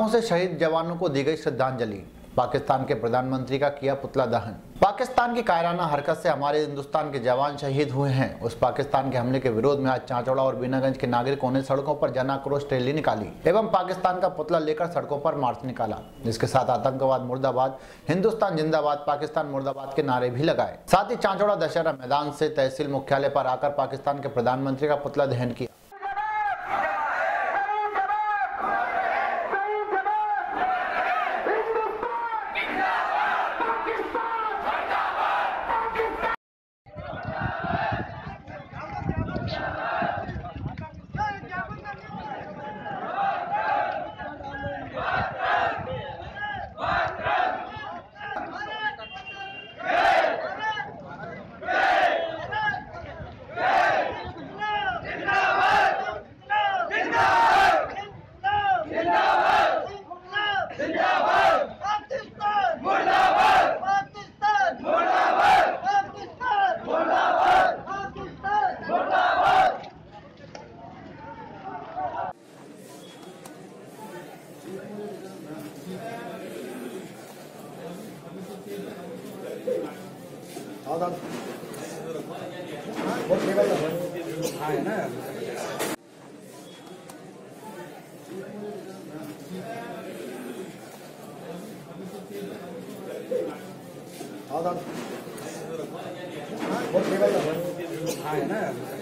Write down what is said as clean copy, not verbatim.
लाखों से शहीद जवानों को दी गई श्रद्धांजलि। पाकिस्तान के प्रधानमंत्री का किया पुतला दहन। पाकिस्तान की कायराना हरकत से हमारे हिंदुस्तान के जवान शहीद हुए हैं। उस पाकिस्तान के हमले के विरोध में आज चांचौड़ा और बीनागंज के नागरिकों ने सड़कों पर जन आक्रोश रैली निकाली एवं पाकिस्तान का पुतला लेकर सड़कों पर मार्च निकाला, जिसके साथ आतंकवाद मुर्दाबाद, हिंदुस्तान जिंदाबाद, पाकिस्तान मुर्दाबाद के नारे भी लगाए। साथ ही चांचौड़ा दशहरा मैदान से तहसील मुख्यालय पर आकर पाकिस्तान के प्रधानमंत्री का पुतला दहन किया। है ना।